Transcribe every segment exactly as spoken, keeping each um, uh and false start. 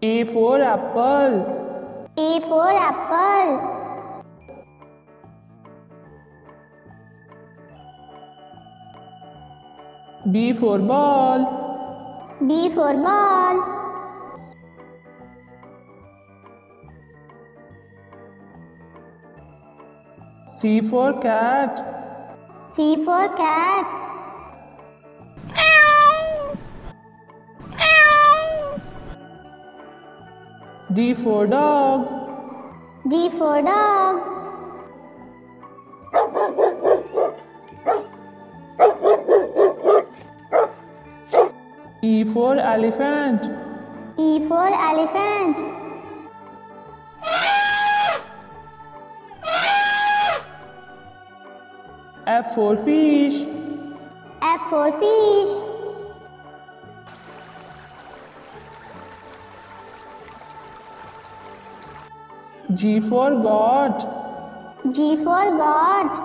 A for apple. A for apple. B for ball. B for ball. C for cat. C for cat. D for dog. D for dog. E for elephant. E for elephant. F for fish. F for fish. G for goat. G for goat.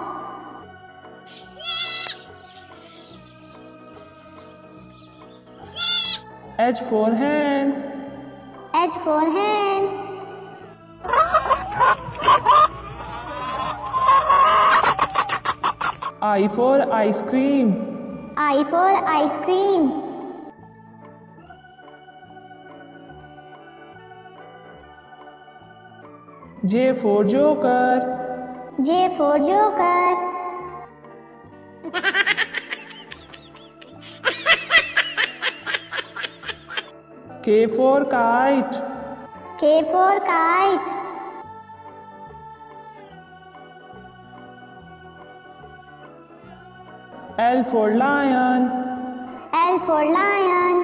H for hen. H for hen. I for ice cream. I for ice cream. J for joker. J for joker. K for kite. K for kite. L for lion. L for lion.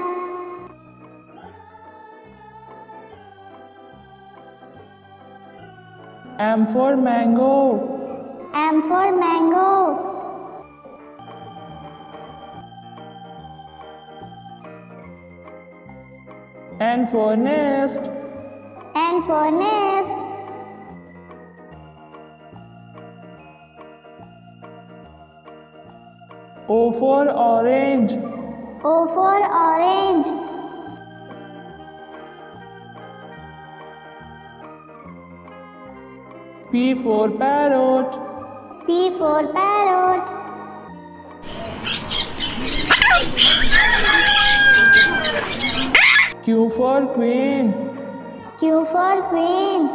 M for mango. M for mango. N for nest. N for nest. O for orange. O for orange. P for parrot. P for parrot. Q for queen. Q for queen.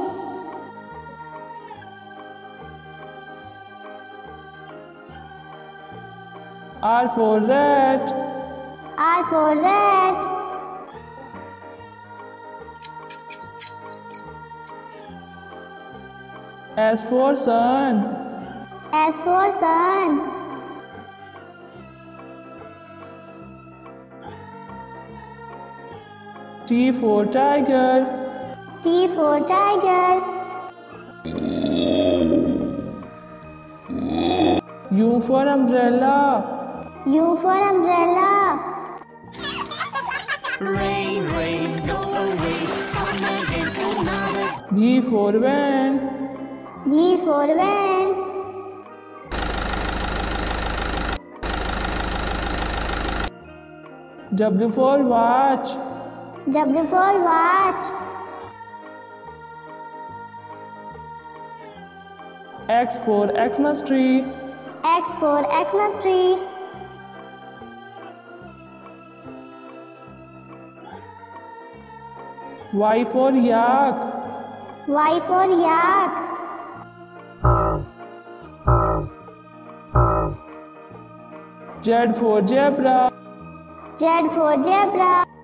R for rat. R for rat. S for sun. S for sun. T for tiger. T for tiger. U for umbrella. U for umbrella. Rain, rain, go away. Come again another. V for van. V for van. W for watch. W for watch. X for Xmas tree. X for Xmas tree. Y for yak. Y for yak. Z for zebra. Z for zebra.